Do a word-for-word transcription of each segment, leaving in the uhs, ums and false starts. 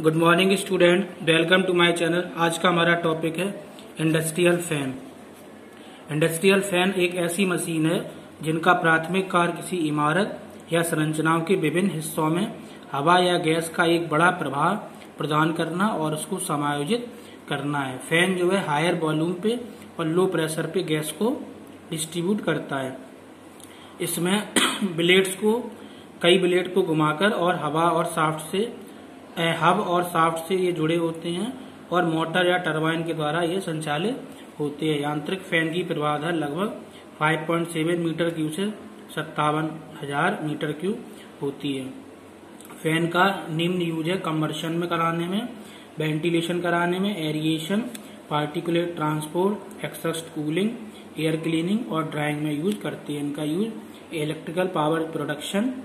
Good morning student, welcome to my channel. आज का हमारा टॉपिक है इंडस्ट्रियल फैन। इंडस्ट्रियल फैन एक ऐसी मशीन है जिनका प्राथमिक कार्य किसी इमारत या संरचनाओं के विभिन्न हिस्सों में हवा या गैस का एक बड़ा प्रभाव प्रदान करना और उसको समायोजित करना है। फैन जो है हायर वॉल्यूम पे और लो प्रेशर पे गैस को डिस्ट्रीब्यूट करता है। इसमें ब्लेड्स को कई ब्लेड को घुमाकर और हवा और साफ्ट से हब और साफ्ट से ये जुड़े होते हैं और मोटर या टरबाइन के द्वारा ये संचालित होते हैं। यांत्रिक फैन की प्रवाह लगभग पाँच पॉइंट सात मीटर क्यूब से सत्तावन हजार मीटर क्यूब होती है। फैन का निम्न यूज है कम्बर्शन में कराने में, वेंटिलेशन कराने में, aeration, particulate transport, exhaust cooling, air cleaning और ड्राइंग में यूज करते हैं। इनका use electrical power production,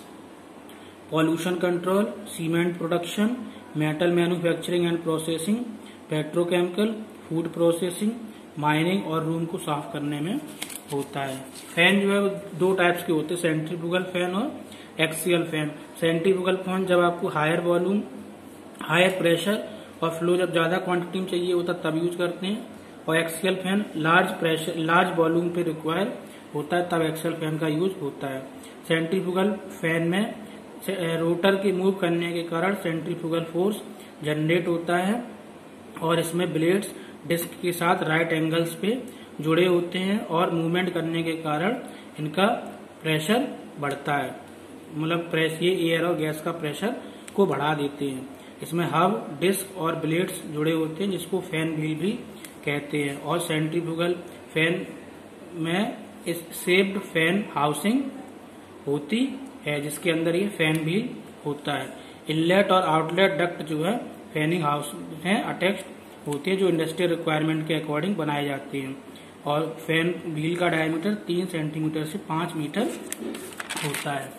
pollution control, cement production, metal manufacturing and processing, petrochemical, food processing, mining और रूम को साफ करने में होता है। फैन जो है दो टाइप्स के होते हैं, सेंट्रीफ्यूगल फैन और एक्सियल फैन। सेंट्रीफ्यूगल फैन जब आपको हायर वॉल्यूम, हायर प्रेशर और फ्लो जब ज्यादा क्वांटिटी में चाहिए होता तब यूज करते हैं, और axial fan large pressure large volume पे रिक्वायर होता है तब एक्सियल फैन का यूज होता है। सेंट्रीफ्यूगल फैन में रोटर के मूव करने के कारण सेंट्रीफ्यूगल फोर्स जनरेट होता है और इसमें ब्लेड्स डिस्क के साथ राइट एंगल्स पे जुड़े होते हैं और मूवमेंट करने के कारण इनका प्रेशर बढ़ता है। मतलब प्रेस ये एयर और गैस का प्रेशर को बढ़ा देते हैं। इसमें हब, डिस्क और ब्लेड्स जुड़े होते हैं जिसको फैन व्हील भी कहते हैं। और सेंट्रीफ्यूगल फैन में इस शेप्ड फैन हाउसिंग होती है जिसके अंदर ये फैन व्हील होता है। इनलेट और आउटलेट डक्ट जो है फैनिंग हाउस है अटैच्ड होती है जो इंडस्ट्रियल रिक्वायरमेंट के अकॉर्डिंग बनाए जाते हैं। और फैन व्हील का डायमीटर तीन सेंटीमीटर से पांच मीटर होता है।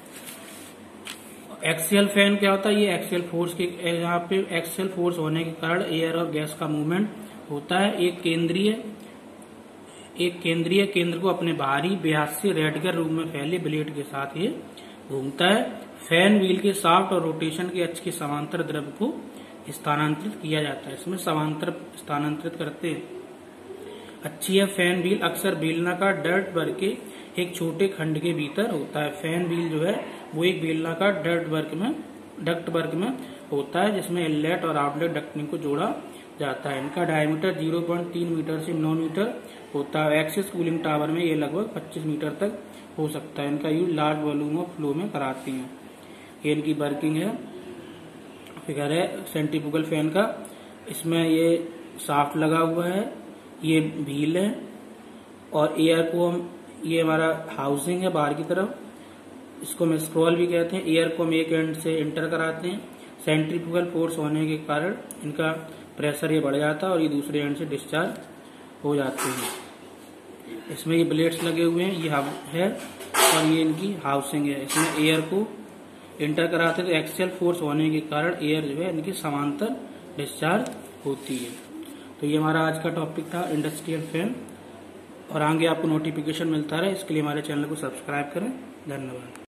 एक्सियल फैन क्या होता है? ये एक्सियल फोर्स के यहाँ पे एक्सियल फोर्स होने के कारण एयर और गैस का मूवमेंट होता है। एक केंद्रीय एक केंद्रीय केंद्र को अपने बाहरी व्यास से रेडियल रूप में फैले ब्लेड के साथ ये घूमता है। फैन व्हील के शाफ्ट और रोटेशन के अक्ष के समांतर द्रव्य को स्थानांतरित किया जाता है। इसमें समांतर स्थानांतरित करते हैं। अक्षीय फैन व्हील अक्सर बेलनाकार डर्ट वर्क के एक छोटे खंड के भीतर होता है। फैन व्हील जो है वो एक बेलनाकार डर्ट वर्क में डक्ट वर्क में होता है जिसमें इनलेट और आउटलेट डक्टिंग को जोड़ा जाता है। इनका डायमीटर जीरो पॉइंट तीन मीटर से नौ मीटर होता है। एक्सिस कूलिंग टावर में ये लगभग पच्चीस मीटर तक हो सकता है। इनका use large volume of flow में कराती हैं। ये इनकी वर्किंग है, फिगर है सेंट्रीफ्यूगल फैन का। इसमें ये शाफ्ट लगा हुआ है, ये व्हील है और एयर को हम ये हमारा हाउसिंग है बाहर की तरफ, इसको हम स्क्रॉल भी कहते हैं। एयर को हम एक एंड से इंटर कराते हैं। सेंट्रीफ्यूगल फोर्स होने के कारण इनका प्रेशर ये बढ़ जाता है और ये दूसरे एंड से डिस्चार्ज हो जाते हैं। इसमें ये ब्लेड्स लगे हुए हैं, ये हब है और ये इनकी हाउसिंग है। इसमें एयर को इंटर कराते हैं तो एक्सियल फोर्स होने के कारण एयर जो है इनकी समांतर डिस्चार्ज होती है। तो ये हमारा आज का टॉपिक था इंडस्ट्रियल फैन, और आगे आपको नोटिफिकेशन मिलता रहे इसके लिए हमारे चैनल को सब्सक्राइब करें। धन्यवाद।